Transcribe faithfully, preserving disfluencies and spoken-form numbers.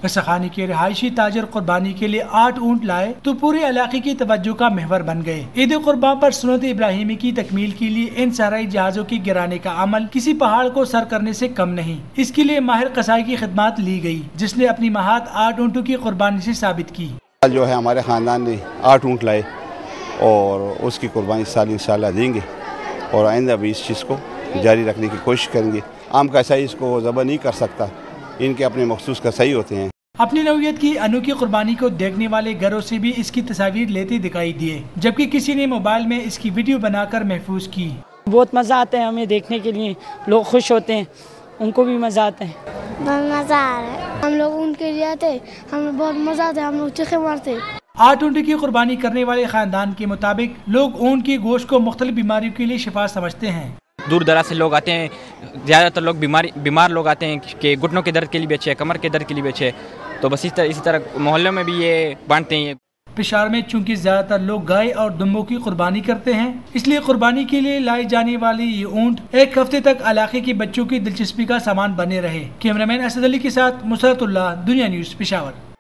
रसाखानी के रिहायशी ताजर कुर्बानी के लिए आठ ऊँट लाए तो पूरे इलाके की तवज्जो का महवर बन गए। ईद कुर्बान पर सुन्नत इब्राहिमी की तकमील के लिए इन सहराई जहाजों की गिराने का अमल किसी पहाड़ को सर करने से कम नहीं। इसके लिए माहिर कसाई की खिदमत ली गई, जिसने अपनी महारत आठ ऊँटों की कुर्बानी से साबित की। जो है हमारे खानदान ने आठ ऊँट लाए और उसकी कुर्बानी इस साल इंशाल्लाह देंगे और आइंदा भी इस चीज़ को जारी रखने की कोशिश करेंगे। आम कसाई इसको ज़बह नहीं कर सकता, इनके अपने मखसूस कसाई होते हैं। अपनी नौयत की अनोखी कुर्बानी को देखने वाले घरों से भी इसकी तस्वीर लेते दिखाई दिए, जबकि किसी ने मोबाइल में इसकी वीडियो बनाकर महफूज की। बहुत मज़ा आता है हमें देखने के लिए, लोग खुश होते हैं, उनको भी मज़ा आता है। बहुत मज़ा आ रहा है, हम लोग उनके लिए आते, हमें बहुत मज़ा आता है, हम लोग चीखे मारते। आठ ऊँट की कुर्बानी करने वाले खानदान के मुताबिक लोग ऊँट की गोश्त को मुख्तलिफ बीमारियों के लिए शिफा समझते हैं। दूर दराज से लोग आते हैं, ज़्यादातर लोग बीमारी बीमार लोग आते हैं कि घुटनों के दर्द के लिए भी अच्छे, कमर के दर्द के लिए भी अच्छे, तो बस इस तरह इसी तरह मोहल्लों में भी ये बांटते हैं। पेशावर में चूंकि ज्यादातर लोग गाय और दुम्बों की कुर्बानी करते हैं, इसलिए कुर्बानी के लिए लाई जाने वाली ये ऊँट एक हफ्ते तक इलाके के बच्चों की दिलचस्पी का सामान बने रहे। कैमरामैन असद अली के साथ मुसरतुल्लाह, दुनिया न्यूज़, पेशावर।